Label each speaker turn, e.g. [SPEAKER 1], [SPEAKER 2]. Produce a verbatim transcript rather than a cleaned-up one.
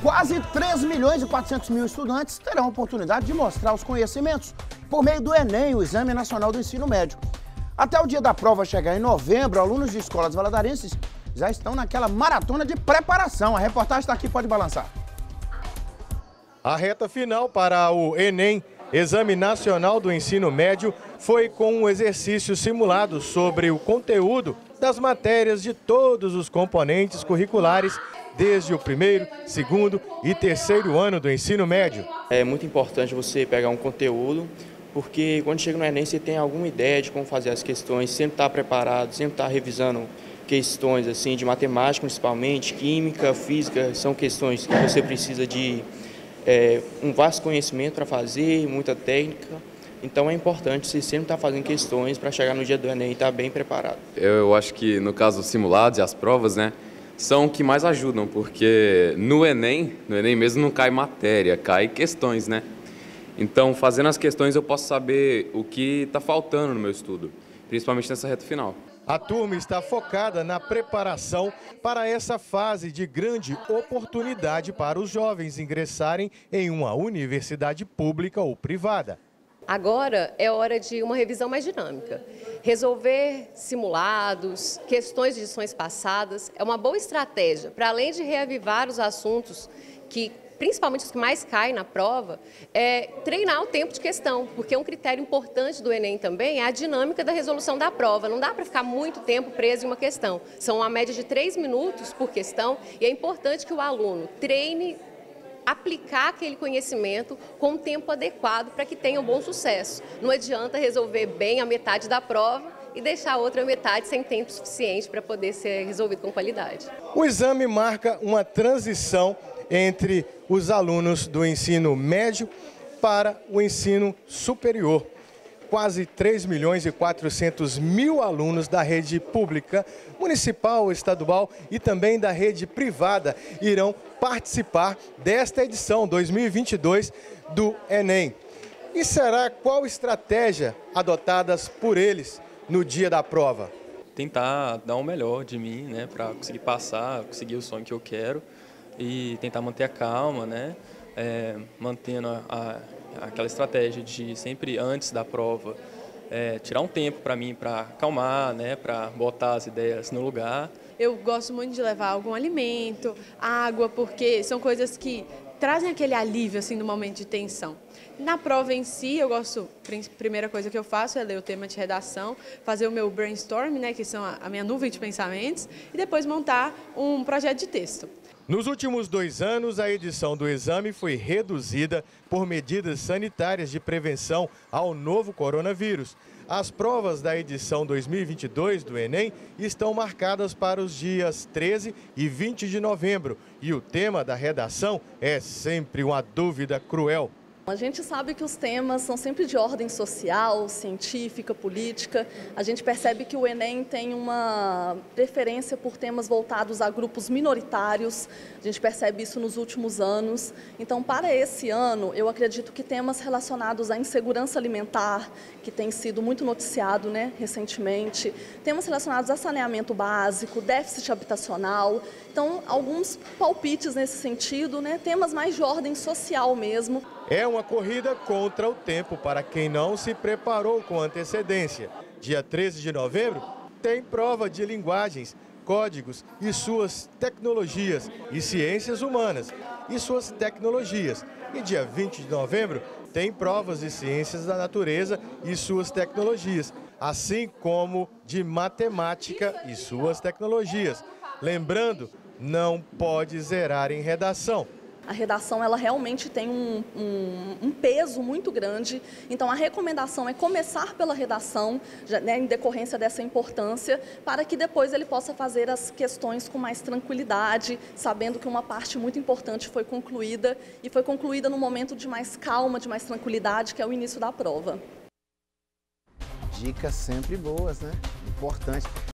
[SPEAKER 1] Quase três milhões e quatrocentos mil estudantes terão a oportunidade de mostrar os conhecimentos por meio do Enem, o Exame Nacional do Ensino Médio. Até o dia da prova chegar em novembro, alunos de escolas valadarenses já estão naquela maratona de preparação. A reportagem está aqui, pode balançar.
[SPEAKER 2] A reta final para o Enem, Exame Nacional do Ensino Médio, foi com um exercício simulado sobre o conteúdo das matérias de todos os componentes curriculares desde o primeiro, segundo e terceiro ano do ensino médio.
[SPEAKER 3] É muito importante você pegar um conteúdo, porque quando chega no Enem você tem alguma ideia de como fazer as questões, sempre estar preparado, sempre estar revisando questões assim de matemática principalmente, química, física, são questões que você precisa de é, um vasto conhecimento para fazer, muita técnica. Então é importante você sempre estar fazendo questões para chegar no dia do Enem e estar bem preparado.
[SPEAKER 4] Eu acho que no caso dos simulados e as provas, né, são o que mais ajudam, porque no Enem, no Enem mesmo não cai matéria, cai questões, né? Então, fazendo as questões eu posso saber o que está faltando no meu estudo, principalmente nessa reta final.
[SPEAKER 2] A turma está focada na preparação para essa fase de grande oportunidade para os jovens ingressarem em uma universidade pública ou privada.
[SPEAKER 5] Agora é hora de uma revisão mais dinâmica. Resolver simulados, questões de lições passadas é uma boa estratégia para, além de reavivar os assuntos que, principalmente os que mais caem na prova, é treinar o tempo de questão, porque um critério importante do Enem também é a dinâmica da resolução da prova. Não dá para ficar muito tempo preso em uma questão. São uma média de três minutos por questão e é importante que o aluno treine aplicar aquele conhecimento com um tempo adequado para que tenha um bom sucesso. Não adianta resolver bem a metade da prova e deixar a outra metade sem tempo suficiente para poder ser resolvido com qualidade.
[SPEAKER 2] O exame marca uma transição entre os alunos do ensino médio para o ensino superior. Quase três milhões e quatrocentos mil alunos da rede pública, municipal, estadual e também da rede privada irão participar desta edição dois mil e vinte e dois do Enem. E será qual estratégia adotadas por eles no dia da prova?
[SPEAKER 6] Tentar dar o melhor de mim, né, para conseguir passar, conseguir o sonho que eu quero e tentar manter a calma, né, é, mantendo a, a, aquela estratégia de sempre antes da prova é, tirar um tempo para mim para acalmar, né, para botar as ideias no lugar.
[SPEAKER 7] Eu gosto muito de levar algum alimento, água, porque são coisas que trazem aquele alívio assim no momento de tensão. Na prova em si, eu gosto, a primeira coisa que eu faço é ler o tema de redação, fazer o meu brainstorm, né, que são a, a minha nuvem de pensamentos, e depois montar um projeto de texto.
[SPEAKER 2] Nos últimos dois anos, a edição do exame foi reduzida por medidas sanitárias de prevenção ao novo coronavírus. As provas da edição dois mil e vinte e dois do Enem estão marcadas para os dias treze e vinte de novembro e o tema da redação é sempre uma dúvida cruel.
[SPEAKER 8] A gente sabe que os temas são sempre de ordem social, científica, política. A gente percebe que o Enem tem uma preferência por temas voltados a grupos minoritários. A gente percebe isso nos últimos anos. Então, para esse ano, eu acredito que temas relacionados à insegurança alimentar, que tem sido muito noticiado, né, recentemente, temas relacionados a saneamento básico, déficit habitacional. Então, alguns palpites nesse sentido, né, temas mais de ordem social mesmo.
[SPEAKER 2] É uma corrida contra o tempo para quem não se preparou com antecedência. Dia treze de novembro tem prova de linguagens, códigos e suas tecnologias e ciências humanas e suas tecnologias. E dia vinte de novembro tem provas de ciências da natureza e suas tecnologias, assim como de matemática e suas tecnologias. Lembrando, não pode zerar em redação.
[SPEAKER 8] A redação ela realmente tem um, um, um peso muito grande, então a recomendação é começar pela redação, já, né, em decorrência dessa importância, para que depois ele possa fazer as questões com mais tranquilidade, sabendo que uma parte muito importante foi concluída e foi concluída num momento de mais calma, de mais tranquilidade, que é o início da prova.
[SPEAKER 1] Dicas sempre boas, né? Importante.